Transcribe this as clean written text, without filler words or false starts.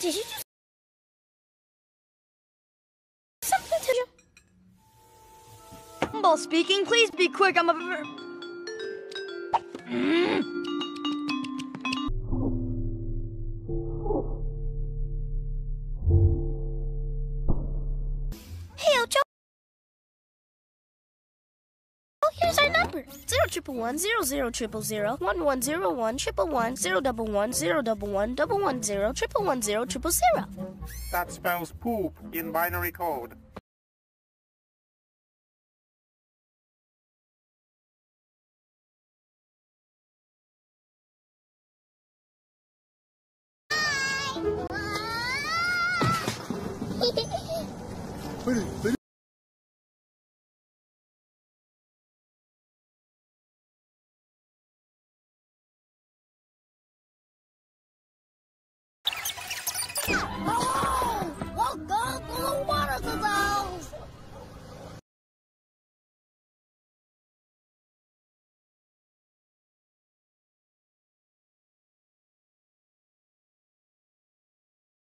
Did you just something to you? Gumball speaking. Please be quick. I'm a... Hey, Ocho. Here's our number: 011 00 000 1101 111 011 011 110 110 000. That spells poop in binary code. Oh!